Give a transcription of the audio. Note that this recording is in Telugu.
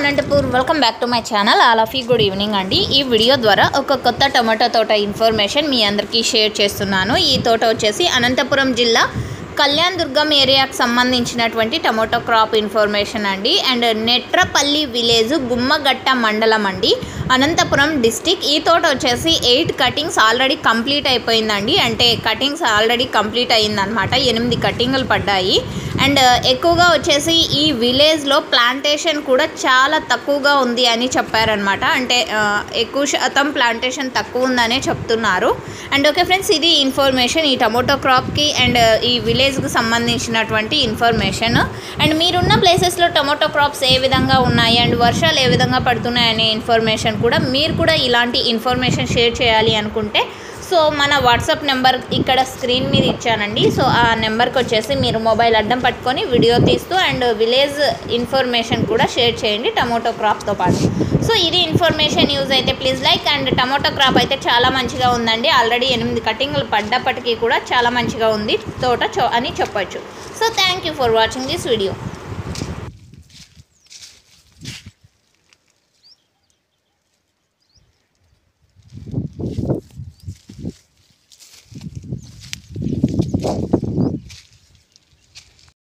Anantapur welcome back to my channel all of you good evening అండి। ఈ వీడియో ద్వారా ఒక కొత్త టమాటో తోట ఇన్ఫర్మేషన్ మీ అందరికీ షేర్ చేస్తున్నాను। ఈ తోట వచ్చేసి అనంతపురం జిల్లా కళ్యాణ్ దుర్గం ఏరియాకి సంబంధించినటువంటి టమాటో క్రాప్ ఇన్ఫర్మేషన్ అండి। అండ్ నెట్రపల్లి విలేజ్ గుమ్మగట్ట మండలం అండి, అనంతపురం డిస్టిక్। ఈ తోట వచ్చేసి 8 కటింగ్స్ ఆల్రెడీ కంప్లీట్ అయిపోయిందండి, అంటే కటింగ్స్ ఆల్రెడీ కంప్లీట్ అయ్యిందనమాట। 8 కటింగ్లు పడ్డాయి। అండ్ ఎక్కువగా వచ్చేసి ఈ విలేజ్లో ప్లాంటేషన్ కూడా చాలా తక్కువగా ఉంది అని చెప్పారనమాట, అంటే ఎక్కువ శాతం ప్లాంటేషన్ తక్కువ ఉందనే చెప్తున్నారు। అండ్ ఓకే ఫ్రెండ్స్, ఇది ఇన్ఫర్మేషన్ ఈ టమాటో క్రాప్కి అండ్ ఈ విలేజ్కి సంబంధించినటువంటి ఇన్ఫర్మేషన్। అండ్ మీరున్న ప్లేసెస్లో టమాటో క్రాప్స్ ఏ విధంగా ఉన్నాయి అండ్ వర్షాలు ఏ విధంగా పడుతున్నాయి అనే ఇన్ఫర్మేషన్ కూడా మీరు కూడా ఇలాంటి ఇన్ఫర్మేషన్ షేర్ చేయాలి అనుకుంటే సో మన వాట్సాప్ నెంబర్ ఇక్కడ స్క్రీన్ మీద ఇచ్చానండి। సో ఆ నెంబర్కి వచ్చేసి మీరు మొబైల్ అడ్డం పట్టుకొని వీడియో తీస్తూ అండ్ విలేజ్ ఇన్ఫర్మేషన్ కూడా షేర్ చేయండి టమాటో క్రాప్తో పాటు। సో ఇది ఇన్ఫర్మేషన్ యూజ్ అయితే please like. And tomato crop అయితే చాలా మంచిగా ఉందండి, ఆల్రెడీ 8 కటింగ్లు పడ్డప్పటికీ కూడా చాలా మంచిగా ఉంది తోట అని చెప్పొచ్చు। So thank you for watching this video.